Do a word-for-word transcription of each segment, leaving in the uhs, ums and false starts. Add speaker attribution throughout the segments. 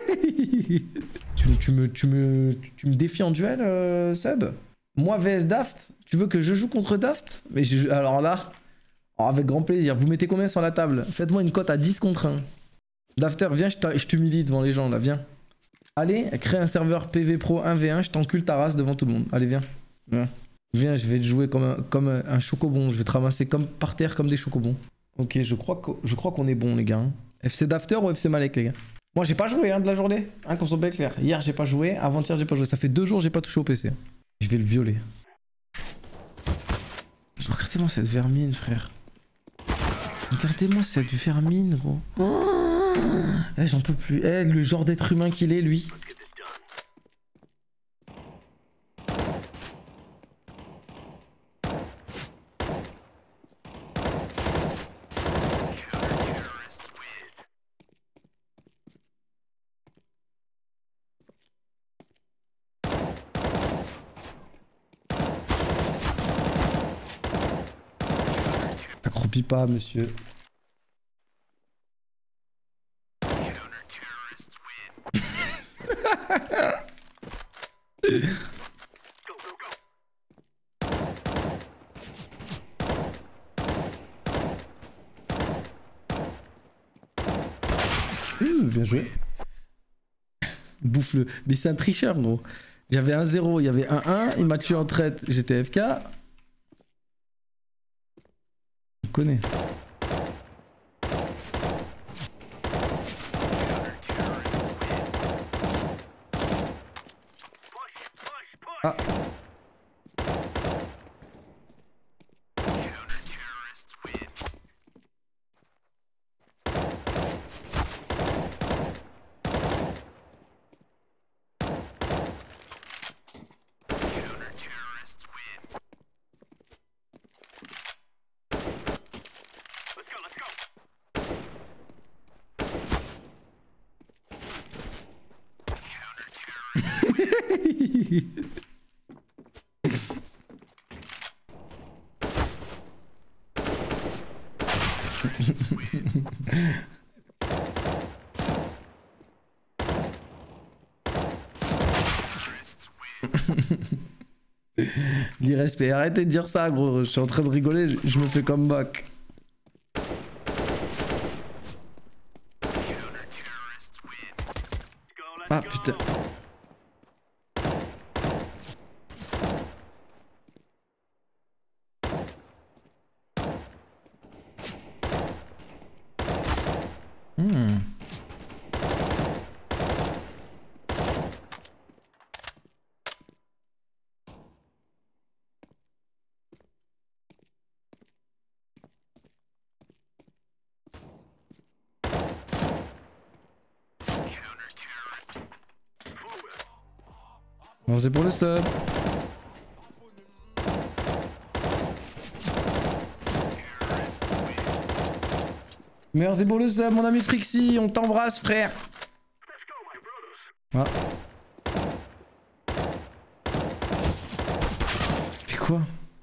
Speaker 1: tu, tu, me, tu, me, tu me défies en duel, euh, Sub? Moi V S Daft? Tu veux que je joue contre Daft? Mais je, alors là, alors avec grand plaisir. Vous mettez combien sur la table? Faites-moi une cote à dix contre un. Dafter, viens, je t'humilie devant les gens là, viens. Allez, crée un serveur P V Pro un v un, je t'encule ta race devant tout le monde. Allez, viens. Viens, viens je vais te jouer comme un, comme un chocobon. Je vais te ramasser comme par terre comme des chocobons. Ok, je crois qu'on qu'on est bon, les gars. Hein. F C Dafter ou F C Malek, les gars? Moi, j'ai pas joué hein, de la journée. Hein, qu'on soit bien clair. Hier, j'ai pas joué. Avant-hier, j'ai pas joué. Ça fait deux jours, j'ai pas touché au P C. Je vais le violer. Regardez-moi cette vermine, frère. Regardez-moi cette vermine, gros. Oh eh, j'en peux plus. Eh, le genre d'être humain qu'il est, lui. Accroupis pas, monsieur. Mmh, bien joué. Bouffe-le. Mais c'est un tricheur, gros. J'avais un zéro, il y avait un un, il m'a tué en traite, j'étais F K. On connaît. Ah. L'irrespect, arrêtez de dire ça, gros. Je suis en train de rigoler, je, je me fais comme mock. Ah putain. Hmm. Bon, c'est pour le sub. Merci pour le sub, mon ami Frixie. On t'embrasse, frère. Ah. Fais quoi?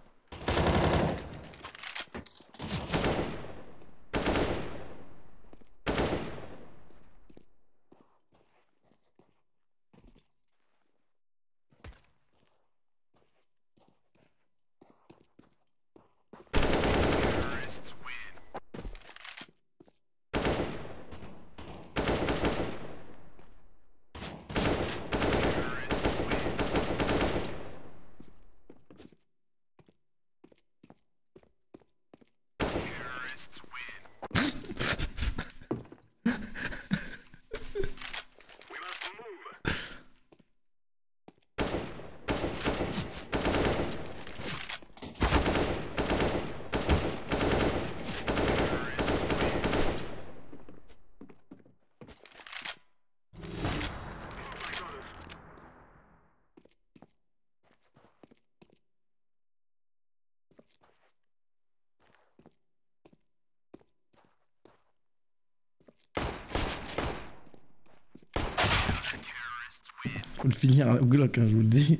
Speaker 1: Faut le finir au Glock, hein, je vous le dis.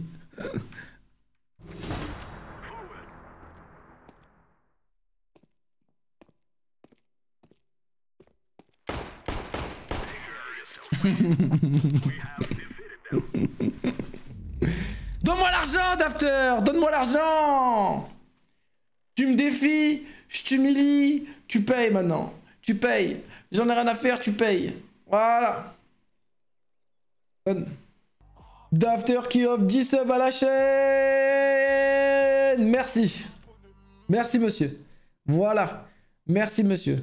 Speaker 1: Donne-moi l'argent, Dafter. Donne-moi l'argent. Tu me défies, je t'humilie, tu payes maintenant. Tu payes. J'en ai rien à faire, tu payes. Voilà. Donne. Dafter qui offre dix subs à la chaîne. Merci. Merci, monsieur. Voilà. Merci, monsieur.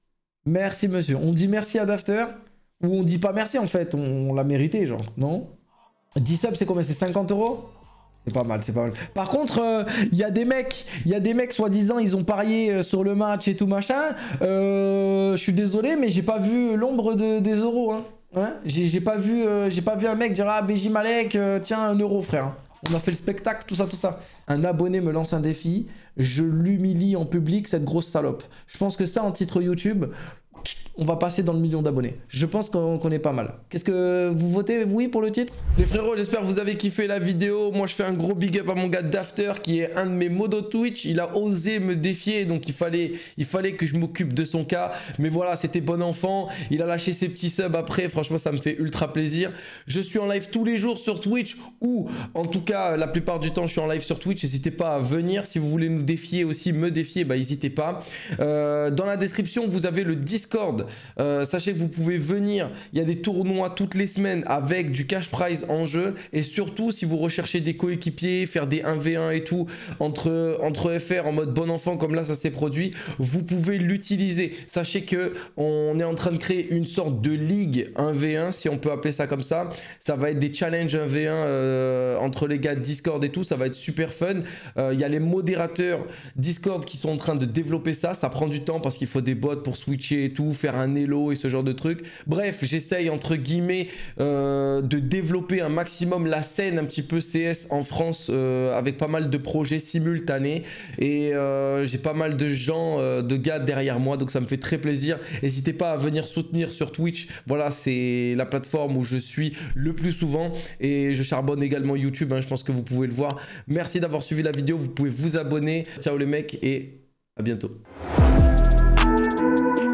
Speaker 1: Merci, monsieur. On dit merci à Dafter ou on dit pas merci, en fait. On, on l'a mérité, genre. Non? dix subs, c'est combien? C'est cinquante euros? C'est pas mal, c'est pas mal. Par contre, il euh, y a des mecs, il y a des mecs, soi-disant, ils ont parié euh, sur le match et tout machin. Euh, je suis désolé, mais j'ai pas vu l'ombre de, des euros. Hein. Hein, j'ai pas vu, euh, j'ai pas vu un mec dire ah B J Malek, euh, tiens un euro frère. On a fait le spectacle, tout ça, tout ça. Un abonné me lance un défi, je l'humilie en public, cette grosse salope. Je pense que ça, en titre YouTube, on va passer dans le million d'abonnés. Je pense qu'on qu est pas mal. Qu'est-ce que vous votez, oui, pour le titre? Les frérots, j'espère que vous avez kiffé la vidéo. Moi, je fais un gros big up à mon gars Dafter, qui est un de mes modos Twitch. Il a osé me défier, donc il fallait, il fallait que je m'occupe de son cas. Mais voilà, c'était bon enfant. Il a lâché ses petits subs après. Franchement, ça me fait ultra plaisir. Je suis en live tous les jours sur Twitch, ou en tout cas, la plupart du temps, je suis en live sur Twitch. N'hésitez pas à venir. Si vous voulez nous défier aussi, me défier, bah, n'hésitez pas. Euh, dans la description, vous avez le Discord. Euh, sachez que vous pouvez venir, il y a des tournois toutes les semaines avec du cash prize en jeu, et surtout si vous recherchez des coéquipiers, faire des un v un et tout entre, entre F R en mode bon enfant comme là ça s'est produit, vous pouvez l'utiliser. Sachez que on est en train de créer une sorte de ligue un v un, si on peut appeler ça comme ça. Ça va être des challenges un v un euh, entre les gars de Discord et tout, ça va être super fun. Euh, il y a les modérateurs Discord qui sont en train de développer ça, ça prend du temps parce qu'il faut des bots pour switcher et tout, faire un elo et ce genre de trucs. Bref, j'essaye entre guillemets euh, de développer un maximum la scène un petit peu C S en France euh, avec pas mal de projets simultanés, et euh, j'ai pas mal de gens, euh, de gars derrière moi, donc ça me fait très plaisir. N'hésitez pas à venir soutenir sur Twitch. Voilà, c'est la plateforme où je suis le plus souvent, et je charbonne également YouTube, hein, je pense que vous pouvez le voir. Merci d'avoir suivi la vidéo, vous pouvez vous abonner. Ciao les mecs et à bientôt.